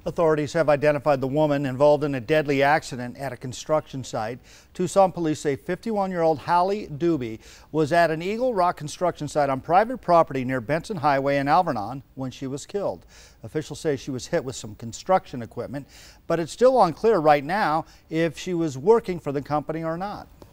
Authorities have identified the woman involved in a deadly accident at a construction site. Tucson police say 51-year-old Hallie Dubey was at an Eagle Rock construction site on private property near Benson Highway in Alvernon when she was killed. Officials say she was hit with some construction equipment, but it's still unclear right now if she was working for the company or not.